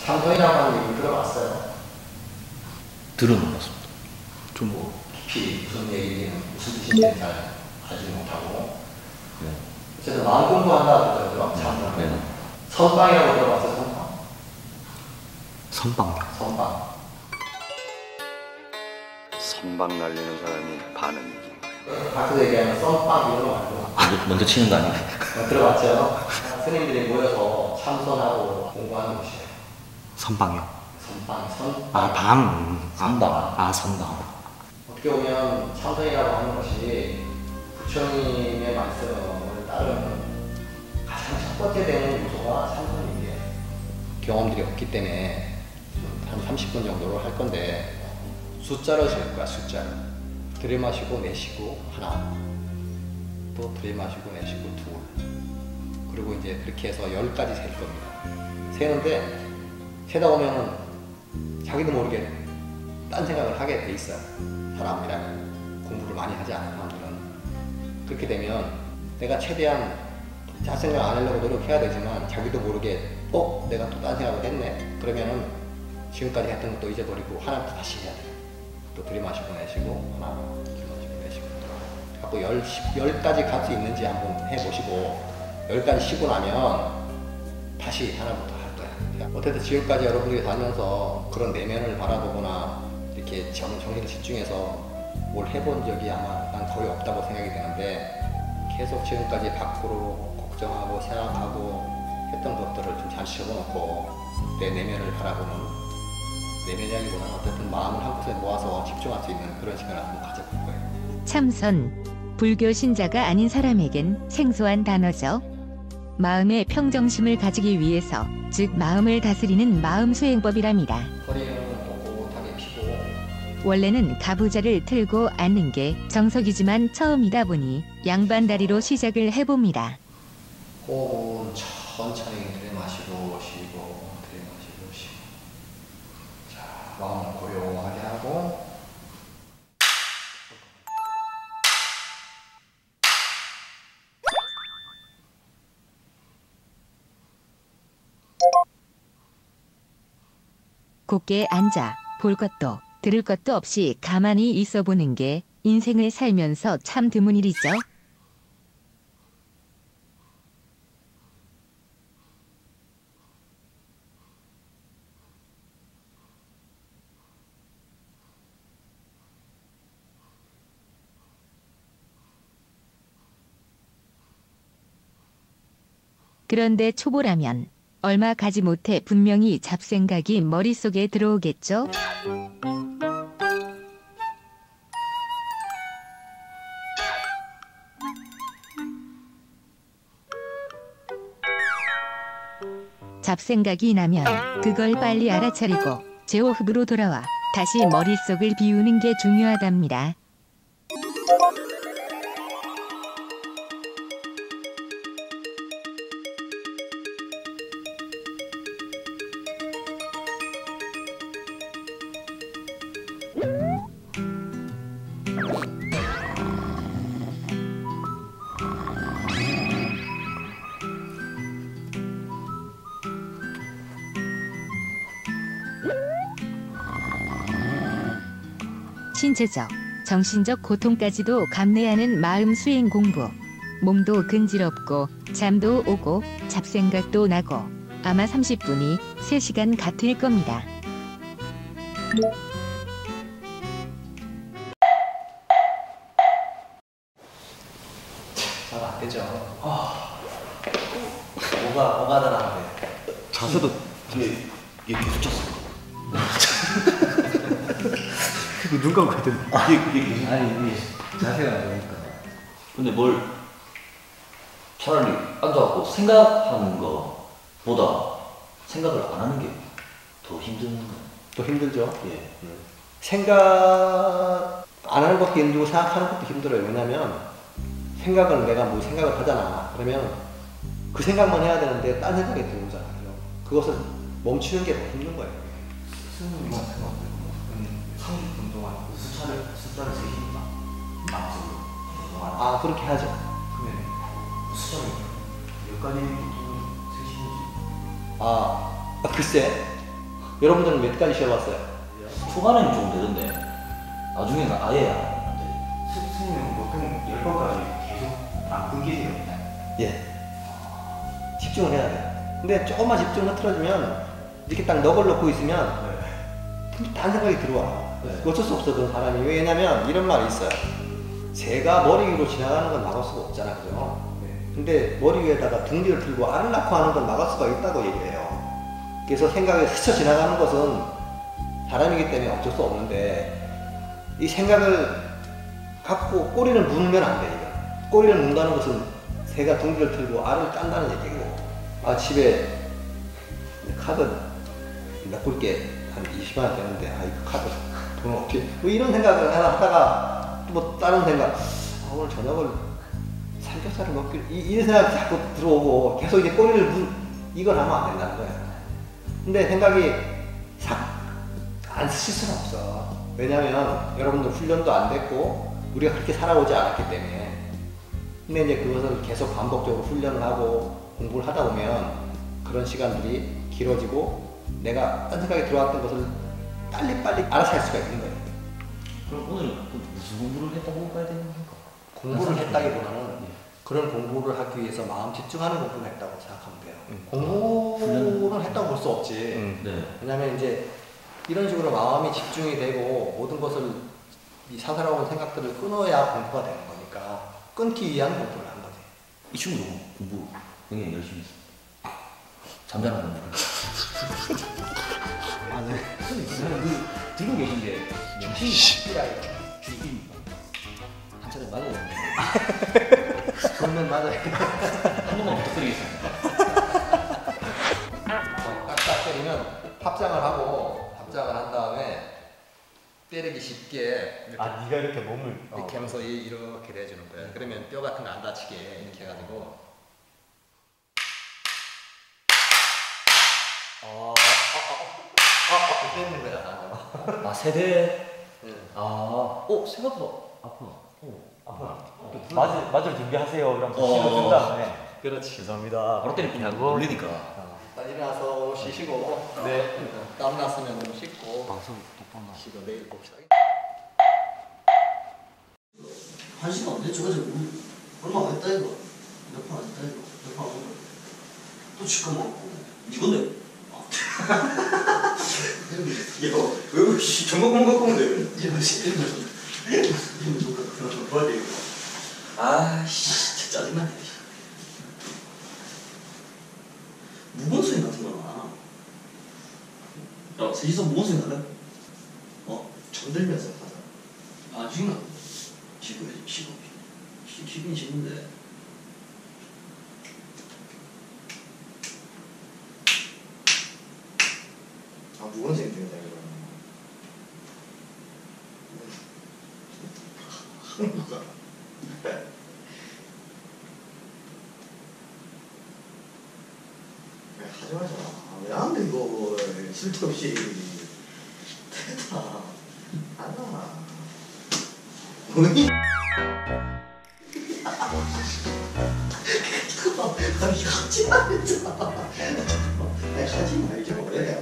참선이라고 하는 얘기 들어봤어요? 들어는 봤습니다. 좀 뭐 깊이 무슨 얘기는 무슨 뜻인지 잘 알지 못하고. 네. 어쨌든 마음 공부한다 그러더라고요. 참선. 네. 선방이라고 들어봤어요? 선방? 선방. 선방. 선방 날리는 사람이 반은 밖에서 얘기하면 썸빵 이런 거 말고 먼저 치는 거 아니에요? 들어봤죠? 스님들이 모여서 참선하고 공부하는 곳이에요. 선방이요? 선방, 선방. 아, 방. 선방. 아, 선방. 어떻게 보면 참선이라고 하는 것이 부처님의 말씀을 따르는 가장 첫 번째 되는 요소가 참선인 게 경험들이 없기 때문에 한 30분 정도로 할 건데 숫자로 셀 거야, 숫자로. 들이마시고 내쉬고 하나, 또 들이마시고 내쉬고 둘, 그리고 이제 그렇게 해서 10까지 셀 겁니다. 세는데 세다 보면은 자기도 모르게 딴 생각을 하게 돼 있어요. 사람이랑 공부를 많이 하지 않은 사람들은. 그렇게 되면 내가 최대한 짤생각 안 하려고 노력해야 되지만 자기도 모르게 내가 또 딴 생각을 했네? 그러면은 지금까지 했던 것도 잊어버리고 하나부터 다시 해야 돼요. 또 들이마시고 내쉬고 하나, 들이마시고 내쉬고 갖고 10까지 갈 수 있는지 한번 해보시고 10까지 쉬고 나면 다시 하나부터 할 거야. 어쨌든 지금까지 여러분들이 살면서 그런 내면을 바라보거나 이렇게 정신을 집중해서 뭘 해본 적이 아마 난 거의 없다고 생각이 되는데 계속 지금까지 밖으로 걱정하고 생각하고 했던 것들을 좀 잘 적어놓고 내 내면을 바라보는, 내면이 아니고는 어쨌든 마음을 한 곳에 모아서 집중할 수 있는 그런 시간을 한번 가져볼 거예요. 참선, 불교 신자가 아닌 사람에겐 생소한 단어죠. 마음의 평정심을 가지기 위해서, 즉 마음을 다스리는 마음 수행법이랍니다. 허리는 꼿꼿하게 펴고 원래는 가부좌를 틀고 앉는 게 정석이지만 처음이다 보니 양반다리로 시작을 해봅니다. 호흡은 천천히 들이마시고 쉬고 들이마시고 쉬고. 자, 마음을 고요하게 하고 곧게 앉아 볼 것도 들을 것도 없이 가만히 있어 보는 게 인생을 살면서 참 드문 일이죠. 그런데 초보라면 얼마 가지 못해 분명히 잡생각이 머릿속에 들어오겠죠? 잡생각이 나면 그걸 빨리 알아차리고 제호흡으로 돌아와 다시 머릿속을 비우는 게 중요하답니다. 신체적, 정신적 고통까지도 감내하는 마음 수행 공부. 몸도 근지럽고 잠도 오고 잡생각도 나고 아마 30분이 3시간 같을 겁니다. 잘 안 되죠. 뭐가 달았는데. 자세도 이게 계속 쳤어. 눈 감고 있던데. 아니, 이게 자세가 안 되니까. 근데 뭘 차라리 앉아갖고 생각하는 거보다 생각을 안 하는 게 더 힘든 거. 또 힘들죠. 예. 생각 안 하는 것도 힘들고 생각하는 것도 힘들어요. 왜냐면 생각을 내가 뭐 생각을 하잖아. 그러면 그 생각만 해야 되는데 딴 생각이 들어오잖아요. 그것을 멈추는 게 더 힘든 거예요. 스승님 같은 경우는 30분 동안 숫자를 세십니다. 앞으로 동안. 아, 그렇게 하죠. 그러면 숫자를 몇 가지 보통 세시는지. 글쎄, 여러분들은 몇 가지 쉬어봤어요? 초반에는 좀 되던데 나중에는 아예 안 돼. 선생님은 보통 10번까지 계속 안 끊기세요? 예. 집중을 해야 돼요. 근데 조금만 집중을 흐트러지면 이렇게 딱 넋을 놓고 있으면 딴 생각이 들어와. 네. 어쩔 수 없어, 그런 사람이. 왜냐면 이런 말이 있어요. 새가 머리 위로 지나가는 건 막을 수가 없잖아, 그죠? 네. 근데 머리 위에다가 둥지를 틀고 알을 낳고 하는 건 막을 수가 있다고 얘기해요. 그래서 생각이 스쳐 지나가는 것은 사람이기 때문에 어쩔 수 없는데 이 생각을 갖고 꼬리를 무는 안 돼, 이거. 꼬리를 문다는 것은 새가 둥지를 틀고 알을 깐다는 얘기고, 아, 집에 카드 메꿀 게 한 20만 원 되는데, 아, 이거 카드 돈 없지? 뭐 이런 생각을 하나 하다가 또 뭐 다른 생각, 아, 오늘 저녁을 삼겹살을 먹기로, 이런 생각이 자꾸 들어오고 계속 이제 꼬리를 이걸 하면 안 된다는 거야. 근데 생각이 싹 안 스칠 수는 없어. 왜냐면 여러분들 훈련도 안 됐고 우리가 그렇게 살아오지 않았기 때문에. 근데 이제 그것을 계속 반복적으로 훈련을 하고 공부를 하다 보면 그런 시간들이 길어지고 내가 딴 생각이 들어왔던 것을 빨리빨리 알아서 할 수가 있는 거예요. 그럼 오늘은 무슨 공부를 했다고 봐야 되는 건가? 공부를 했다기보다는 그런 공부를 하기 위해서 마음 집중하는 공부를 했다고 생각하면 돼요. 공부를 했다고 볼 수 없지. 네. 왜냐면 이제 이런 식으로 마음이 집중이 되고 모든 것을 이 사사로운 생각들을 끊어야 공부가 되는 거니까 끊기 위한 공부를 한 거지. 이 친구도 공부 굉장히 열심히 했어. 잠자는 공부를. 아, 네. 그 들고 계신 게 주입입니까? 한 차례 맞아보는데 그러면 맞아요. 한 번만 부탁드리겠습니다. 딱딱 때리면 합장을 하고 합장을 한 다음에 때리기 쉽게 이렇게, 네가 이렇게 몸을 이렇게 하면서 이렇게 내주는 거야. 그러면 뼈 같은 거 안 다치게 이렇게 해가지고 이렇게 되는 거야. 아 세대. 응. 생각보다 아프나. 맞을 준비하세요. 그럼 어. 신호 준 다음에 그렇지. 죄송합니다. 바로 때리면 놀리니까. 딱 일어나서 쉬시고 네. 땀 났으면 좀 씻고 방송 똑바로 쉬고 내일 봅시다. 한 시간 안 됐죠? 그래서 얼마 안 했다 이거. 몇 판 안 했다 이거. 몇판 안 했다. 또 치과 먹고. 이건데. 이거 왜 정말 갖고 온대? 이거 시키면 이거 누가 그런 거 봐야 돼 이거. 아씨 진짜 짜증나네. 무건수행 같은 거나. 야 셋이서 무건수행 할래? 정들면서 하자. 아 지금 쉬긴 쉬는데. 아 무건수행 되겠다 이거. 한국가. 하지 마자. 왜 안 돼 이거 쓸데없이. 됐다. 하나. 뭐니? 아니 하지 말자. 아니 하지 말자. 왜?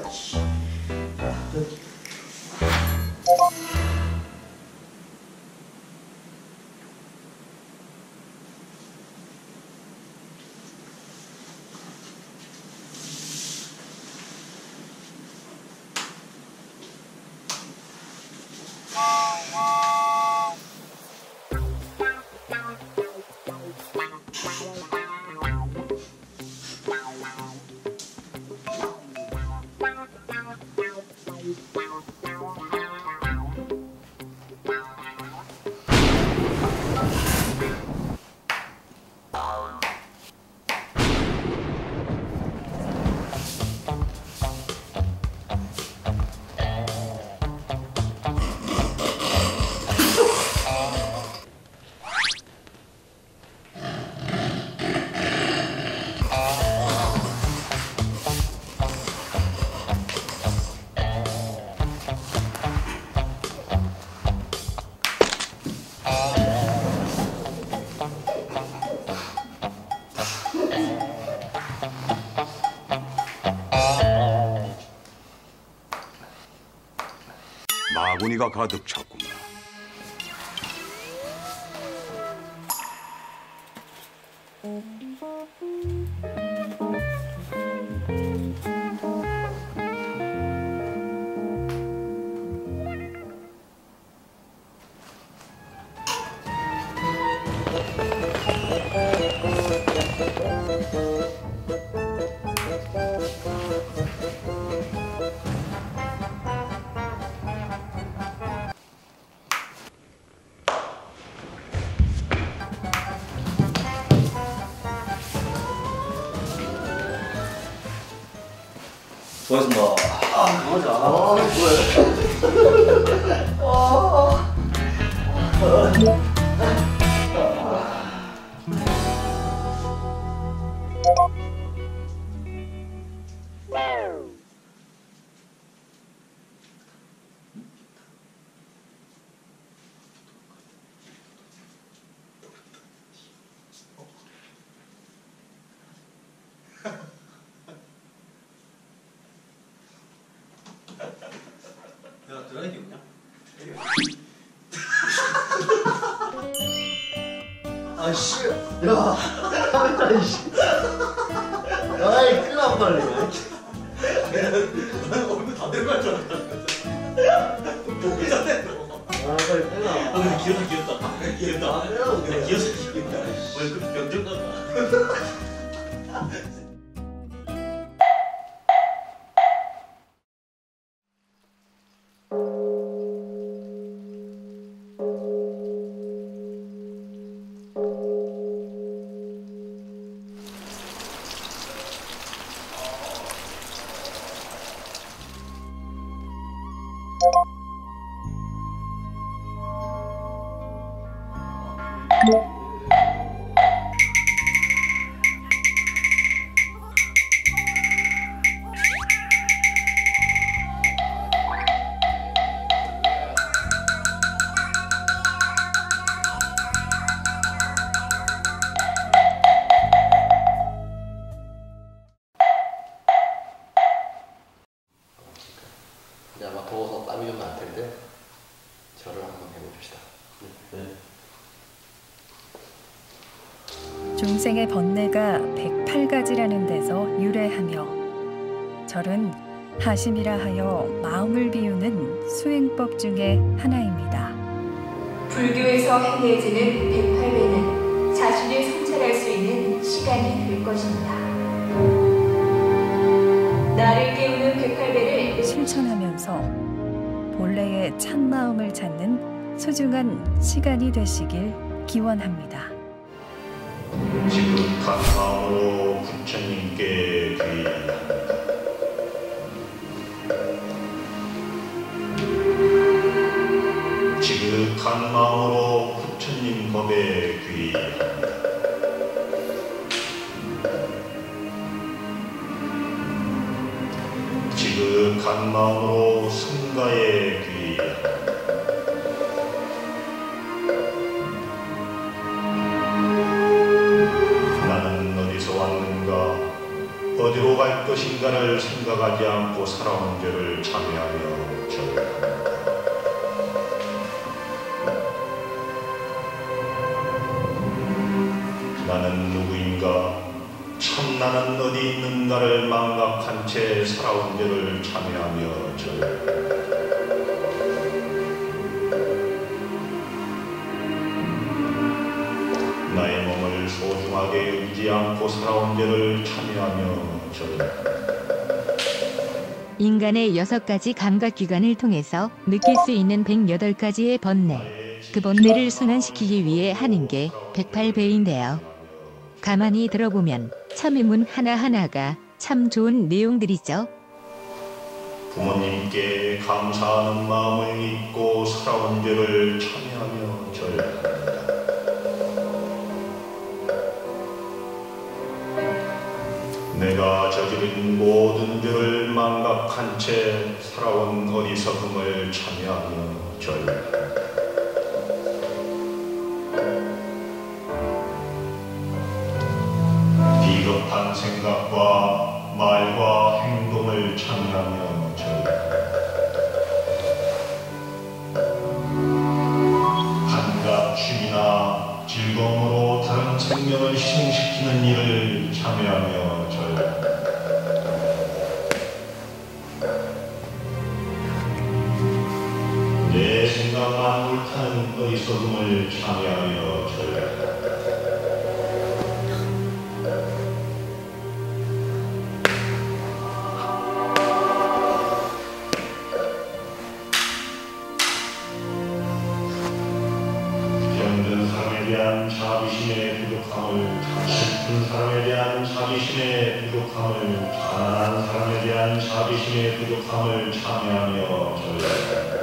바구니가 가득 찼구나. 수고하셨습니다. 야, 들어가는 게 없냐? 아씨, 야, 카메라 이씨. 아이, 큰일 날 뻔했네. 나는 얼굴 다 들어갈 줄 알았다. 보기 전에. 아, 빨리 빼라. 근데 귀엽다. 귀엽다. 얼굴 병정 같다. 이제 아마 더워서 땀이 좀 날 텐데 절을 한번 해봅시다. 중생의 번뇌가 108가지라는 데서 유래하며 절은 하심이라 하여 마음을 비우는 수행법 중에 하나입니다. 불교에서 행해지는 108배는 자신을 성찰할 수 있는 시간이 될 것입니다. 나를 깨우는 108배를 실천하면서 본래의 참 마음을 찾는 소중한 시간이 되시길 기원합니다. 지극한 마음으로 부처님께 귀의합니다. 지극한 마음으로 부처님 법에 귀의합니다. 지극한 마음으로 승가에 귀의합니다. 어디로 갈 것인가를 생각하지 않고 살아온 죄를 참여하며 절합니다. 나는 누구인가? 참 나는 어디 있는가를 망각한 채 살아온 죄를 참여하며 절합니다. 나의 몸을 소중하게 여기지 않고 살아온 죄를 참여하며 인간의 6가지 감각기관을 통해서 느낄 수 있는 108가지의 번뇌, 그 번뇌를 순환시키기 위해 하는 게 108배인데요. 가만히 들어보면 참의문 하나하나가 참 좋은 내용들이죠. 부모님께 감사하는 마음을 잊고 살아온 죄를 참여하며 절합니다. 내가 저지른 모든 죄를 망각한 채 살아온 어리석음을 참여하며 절합니다. 비겁한 생각과 말과 행동을 참여하며 절합니다. 생명을 희생시키는 일을 참여하며 절약한다. 내 생각만 옳다는 어리석음을 참여하며 절약한다. 병든 사람에 대한 자비심의 부족함을, 슬픈 사람에 대한 자비심의 부족함을, 가난한 사람에 대한 자비심의 부족함을 참여하며 절약한다.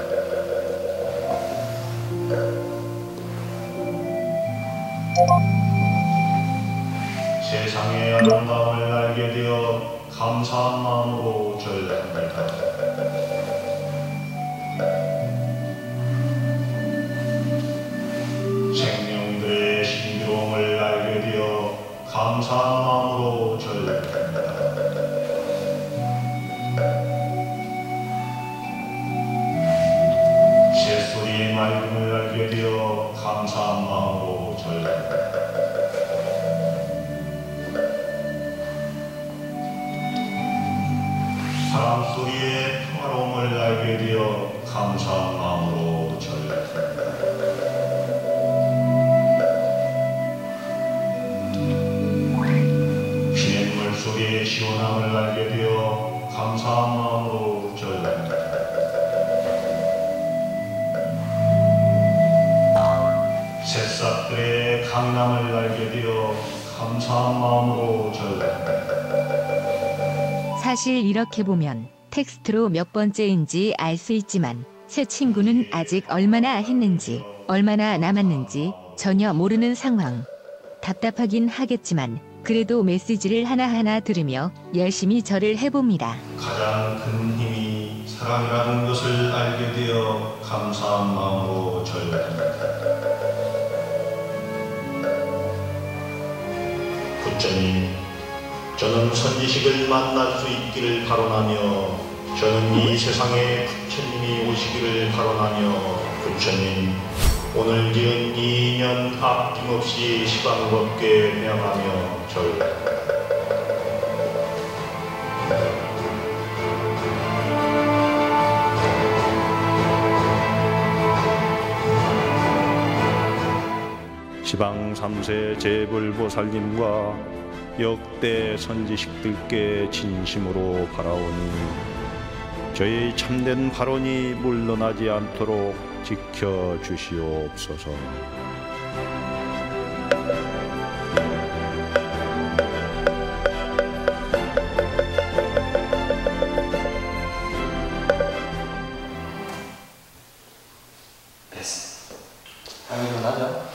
세상의 아름다움을 알게 되어 감사한 마음으로 절약합니다. 생명들의 신비로움을 알게 되어 감사한 마음으로 절약합니다. 새소리의 맑음을 알게 되어 감사한 마음으로 절약합니다. 사람 소리의 평화로움을 알게 되어 감사한 마음으로 절약합니다. 피냇물 소리의 시원함을 알게 되어 감사한 마음으로 절약합니다. 새싹들의 강인함을 알게 되어 감사한 마음으로 절약합니다. 사실 이렇게 보면 텍스트로 몇 번째인지 알 수 있지만 새 친구는 아직 얼마나 했는지, 얼마나 남았는지 전혀 모르는 상황. 답답하긴 하겠지만 그래도 메시지를 하나하나 들으며 열심히 절을 해봅니다. 가장 큰 힘이 사랑이라는 것을 알게 되어 감사한 마음으로 절약합니다. 부처님, 저는 선지식을 만날 수 있기를 바라며, 저는 이 세상에 부처님이 오시기를 바라며, 부처님, 오늘 지은 이 인연 아낌없이 시간을 얻게 명하며 절약합니다. 지방 3세 재불보살님과 역대 선지식들께 진심으로 바라오니 저의 참된 발언이 물러나지 않도록 지켜주시옵소서. 됐어. 아, 일어나자.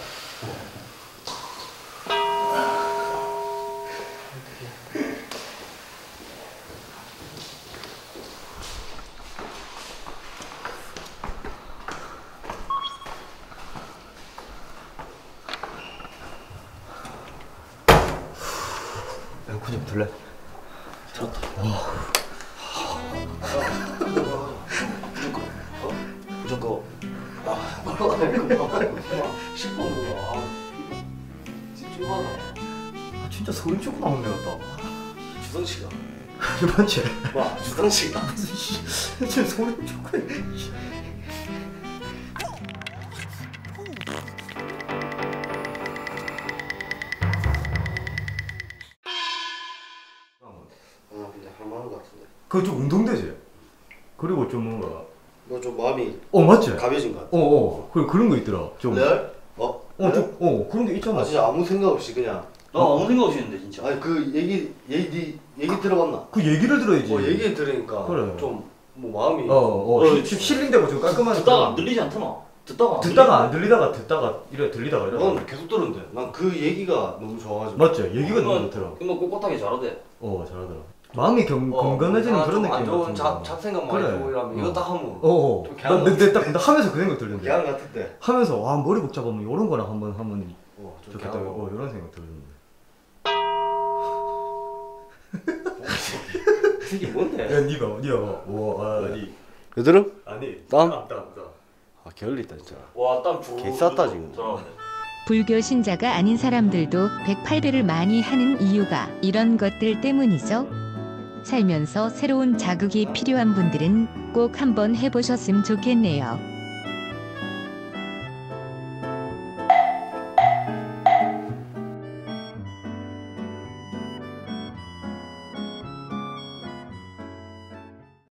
에어컨 좀 둘래? 들었다. 무조건. 진짜 소름 조금 안 배웠다. 주성씨가. 맞지? 와, 주성씨가. 진짜 소름 조금. 근데 할만한 것 같은데. 그거 좀 운동되지? 그리고 좀 뭔가 너 좀 마음이 맞지? 가벼진 것 같아. 그런 거 있더라. 좀 레알? 그런 게 있잖아. 진짜 아무 생각 없이 그냥. 나 아무 생각 없이 했는데 진짜. 아니 그 얘기 들어봤나? 그 얘기를 들어야지. 얘기 들으니까 그래. 좀 뭐 마음이 힐링되고 좀 깔끔하게. 듣다가 안 들리지 않더나. 듣다가 안 들리다가 듣다가 이래 들리다가 이래. 넌 계속 들었는데 난 그 얘기가 너무 좋아가지고. 맞지? 얘기가 너무 좋더라. 이거 꼿꼿하게 잘하대. 잘하더라. 마음이 건강해지는 그런 느낌. 안 좋은 잡생각 많이 들고 이러면 이거 딱 하면. 나 하면서 그 생각 들던데. 개항 같은데. 하면서 머리 복잡하면 이런 거랑 한번 좋겠다. 개항하고. 이런 생각 들었는데. 이게 뭔데? 야, 니가 와, 여드름? 아니. 땀? 땀. 아 게을리 있다 진짜. 와, 땀 줘. 개 쌌다 지금. 잘하네. 불교 신자가 아닌 사람들도 108배를 많이 하는 이유가 이런 것들 때문이죠. 살면서 새로운 자극이 필요한 분들은 꼭 한번 해보셨으면 좋겠네요.